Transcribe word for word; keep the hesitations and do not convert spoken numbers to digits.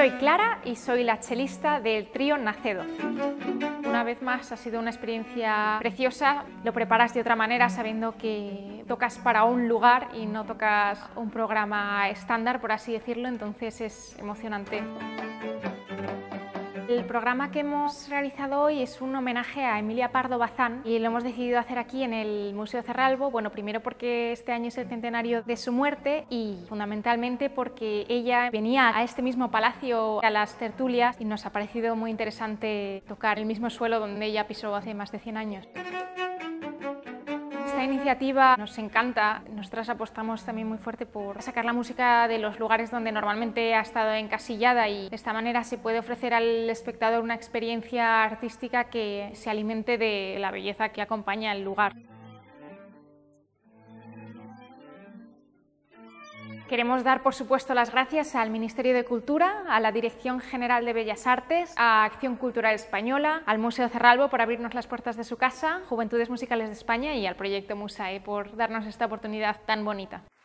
Soy Clara y soy la chelista del trío Nacedo. Una vez más ha sido una experiencia preciosa, lo preparas de otra manera sabiendo que tocas para un lugar y no tocas un programa estándar, por así decirlo, entonces es emocionante. El programa que hemos realizado hoy es un homenaje a Emilia Pardo Bazán y lo hemos decidido hacer aquí en el Museo Cerralbo, bueno, primero porque este año es el centenario de su muerte y fundamentalmente porque ella venía a este mismo palacio a las tertulias y nos ha parecido muy interesante tocar el mismo suelo donde ella pisó hace más de cien años. Esta iniciativa nos encanta, nosotras apostamos también muy fuerte por sacar la música de los lugares donde normalmente ha estado encasillada y de esta manera se puede ofrecer al espectador una experiencia artística que se alimente de la belleza que acompaña el lugar. Queremos dar, por supuesto, las gracias al Ministerio de Cultura, a la Dirección General de Bellas Artes, a Acción Cultural Española, al Museo Cerralbo por abrirnos las puertas de su casa, Juventudes Musicales de España y al Proyecto Musae por darnos esta oportunidad tan bonita.